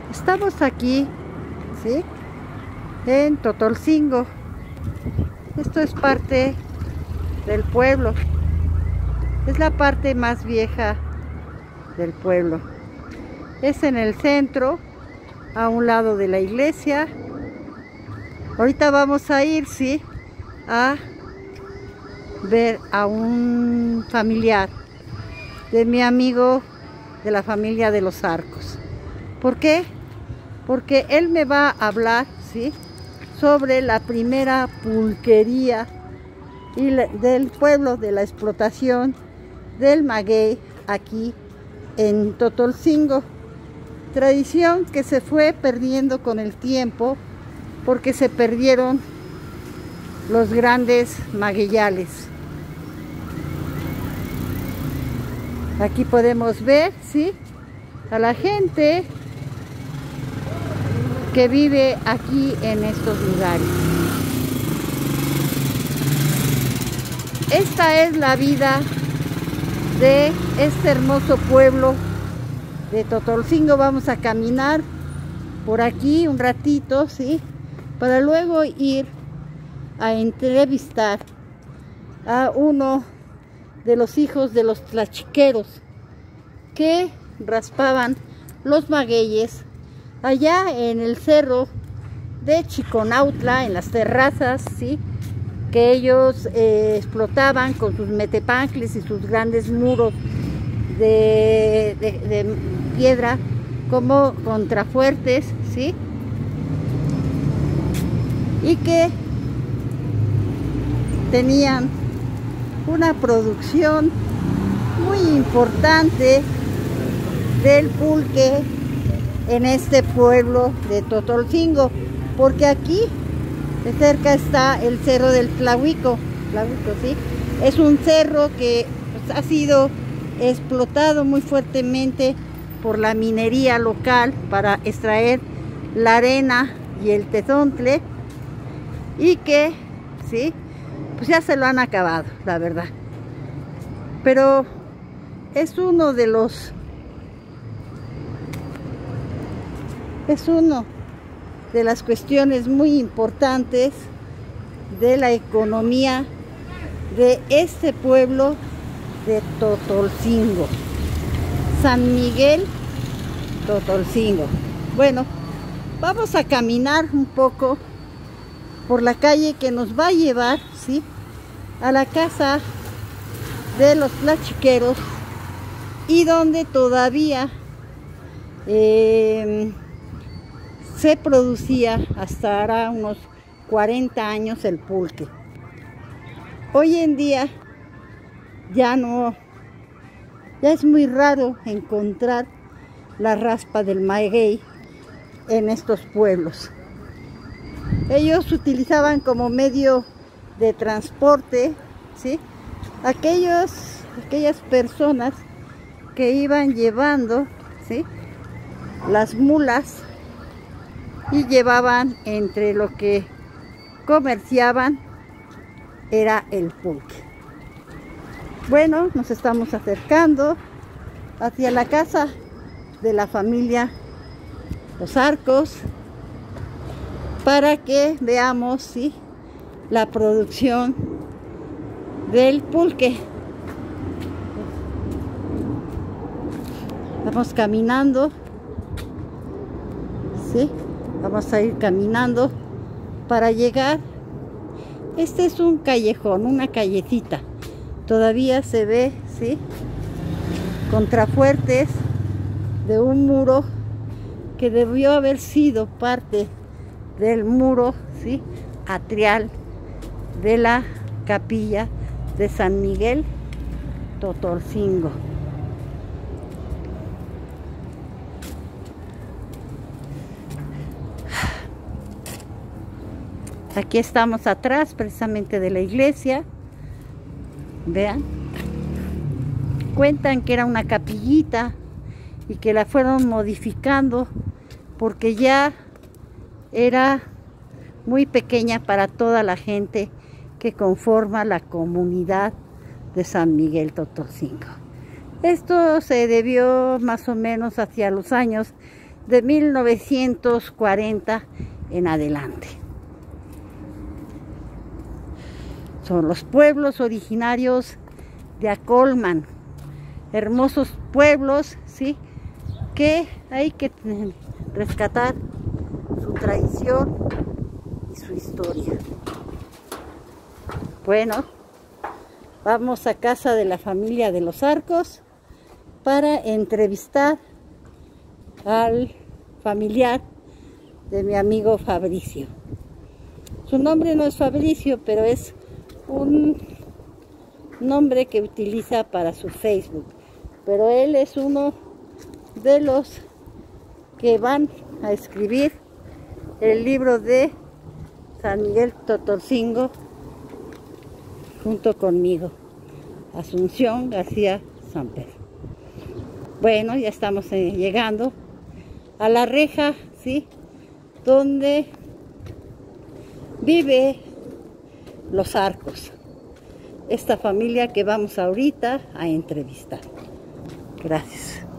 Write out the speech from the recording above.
Estamos aquí, ¿sí?, en Totolcingo. Esto es parte del pueblo. Es la parte más vieja del pueblo. Es en el centro, a un lado de la iglesia. Ahorita vamos a ir, sí, a ver a un familiar de mi amigo de la familia de los Arcos. ¿Por qué? Porque él me va a hablar, ¿sí?, sobre la primera pulquería del pueblo, de la explotación del maguey aquí en Totolcingo. Tradición que se fue perdiendo con el tiempo porque se perdieron los grandes magueyales. Aquí podemos ver, ¿sí?, a la gente que vive aquí en estos lugares. Esta es la vida de este hermoso pueblo de Totolcingo. Vamos a caminar por aquí un ratito, ¿sí?, para luego ir a entrevistar a uno de los hijos de los tlachiqueros que raspaban los magueyes allá en el cerro de Chiconautla, en las terrazas, ¿sí?, que ellos explotaban con sus metepancles y sus grandes muros de piedra como contrafuertes, ¿sí?, y que tenían una producción muy importante del pulque en este pueblo de Totolcingo, porque aquí de cerca está el cerro del Tlahuico, ¿sí? Es un cerro que pues, ha sido explotado muy fuertemente por la minería local para extraer la arena y el tezontle, y que, sí, pues ya se lo han acabado, la verdad. Pero es uno de las cuestiones muy importantes de la economía de este pueblo de Totolcingo, San Miguel Totolcingo. Bueno, vamos a caminar un poco por la calle que nos va a llevar, ¿sí?, a la casa de los tlachiqueros, y donde todavía se producía hasta ahora unos 40 años el pulque. Hoy en día ya es muy raro encontrar la raspa del maguey en estos pueblos. Ellos utilizaban como medio de transporte, ¿sí?, aquellas personas que iban llevando, ¿sí?, las mulas, y llevaban entre lo que comerciaban era el pulque. Bueno, nos estamos acercando hacia la casa de la familia Los Arcos para que veamos, ¿sí?, la producción del pulque. Vamos caminando, ¿sí? Vamos a ir caminando para llegar. Este es un callejón, una callecita. Todavía se ve, ¿sí?, contrafuertes de un muro que debió haber sido parte del muro, ¿sí?, atrial de la capilla de San Miguel Totolcingo. Aquí estamos atrás precisamente de la iglesia. Vean, cuentan que era una capillita y que la fueron modificando porque ya era muy pequeña para toda la gente que conforma la comunidad de San Miguel Totolcingo. Esto se debió más o menos hacia los años de 1940 en adelante. Son los pueblos originarios de Acolman, hermosos pueblos, ¿sí?, que hay que rescatar su tradición y su historia. Bueno, vamos a casa de la familia de los Arcos para entrevistar al familiar de mi amigo Fabricio. Su nombre no es Fabricio, pero es un nombre que utiliza para su Facebook. Pero él es uno de los que van a escribir el libro de San Miguel Totolcingo junto conmigo, Asunción García Samper. Bueno, ya estamos llegando a la reja, ¿sí?, donde vive los Arcos, esta familia que vamos ahorita a entrevistar. Gracias.